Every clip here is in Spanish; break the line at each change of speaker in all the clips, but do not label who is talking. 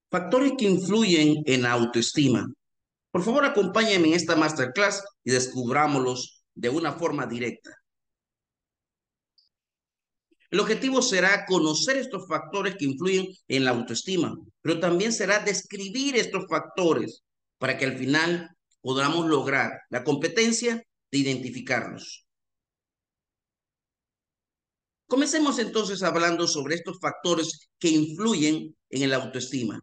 Factores que influyen en la autoestima. Por favor, acompáñenme en esta masterclass y descubrámoslos de una forma directa. El objetivo será conocer estos factores que influyen en la autoestima, pero también será describir estos factores para que al final podamos lograr la competencia de identificarlos. Comencemos entonces hablando sobre estos factores que influyen en la autoestima.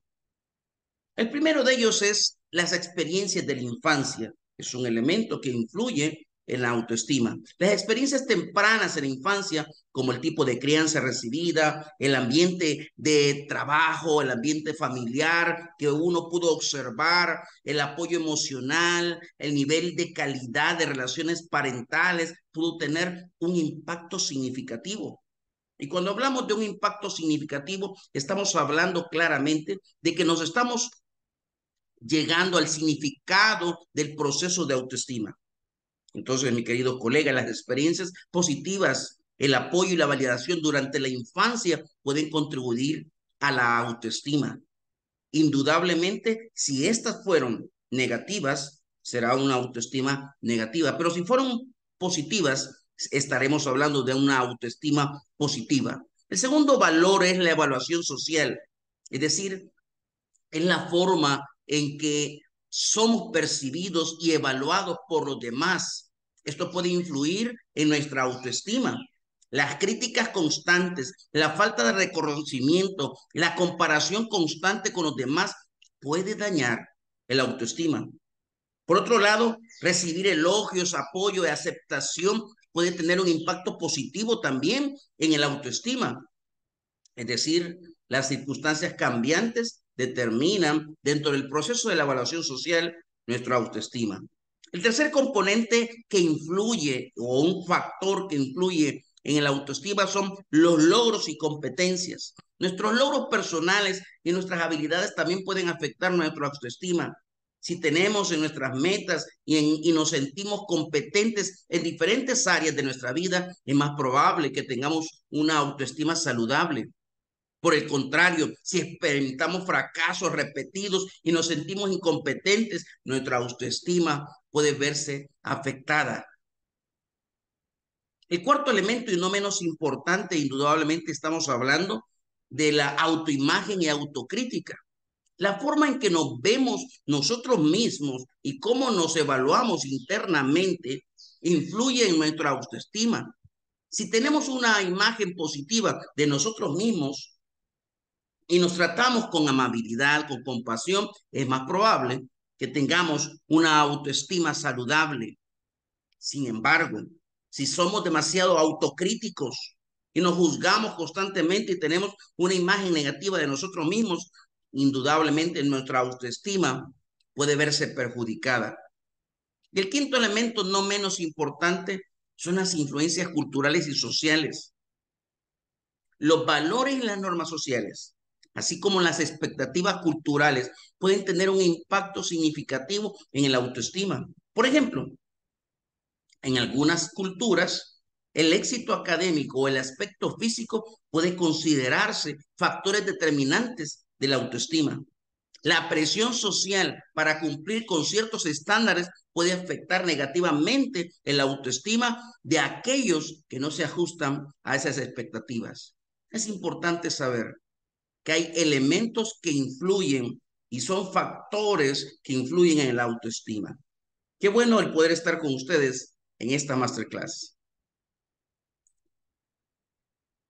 El primero de ellos es las experiencias de la infancia. Es un elemento que influye en la autoestima. Las experiencias tempranas en la infancia, como el tipo de crianza recibida, el ambiente de trabajo, el ambiente familiar que uno pudo observar, el apoyo emocional, el nivel de calidad de relaciones parentales, pudo tener un impacto significativo. Y cuando hablamos de un impacto significativo, estamos hablando claramente de que nos estamos llegando al significado del proceso de autoestima. Entonces, mi querido colega, las experiencias positivas, el apoyo y la validación durante la infancia pueden contribuir a la autoestima. Indudablemente, si estas fueron negativas, será una autoestima negativa, pero si fueron positivas, estaremos hablando de una autoestima positiva. El segundo valor es la evaluación social, es decir, es la forma en que somos percibidos y evaluados por los demás. Esto puede influir en nuestra autoestima. Las críticas constantes, la falta de reconocimiento, la comparación constante con los demás puede dañar el autoestima. Por otro lado, recibir elogios, apoyo y aceptación puede tener un impacto positivo también en el autoestima. Es decir, las circunstancias cambiantes determinan dentro del proceso de la evaluación social nuestra autoestima. El tercer componente que influye o un factor que influye en el autoestima son los logros y competencias. Nuestros logros personales y nuestras habilidades también pueden afectar nuestra autoestima. Si tenemos en nuestras metas y nos sentimos competentes en diferentes áreas de nuestra vida, es más probable que tengamos una autoestima saludable. Por el contrario, si experimentamos fracasos repetidos y nos sentimos incompetentes, nuestra autoestima puede verse afectada. El cuarto elemento, y no menos importante, indudablemente estamos hablando de la autoimagen y autocrítica. La forma en que nos vemos nosotros mismos y cómo nos evaluamos internamente influye en nuestra autoestima. Si tenemos una imagen positiva de nosotros mismos, y nos tratamos con amabilidad, con compasión, es más probable que tengamos una autoestima saludable. Sin embargo, si somos demasiado autocríticos y nos juzgamos constantemente y tenemos una imagen negativa de nosotros mismos, indudablemente nuestra autoestima puede verse perjudicada. Y el quinto elemento, no menos importante, son las influencias culturales y sociales. Los valores y las normas sociales, así como las expectativas culturales, pueden tener un impacto significativo en el autoestima. Por ejemplo, en algunas culturas, el éxito académico o el aspecto físico puede considerarse factores determinantes de la autoestima. La presión social para cumplir con ciertos estándares puede afectar negativamente en la autoestima de aquellos que no se ajustan a esas expectativas. Es importante saber que hay elementos que influyen y son factores que influyen en la autoestima. Qué bueno el poder estar con ustedes en esta masterclass.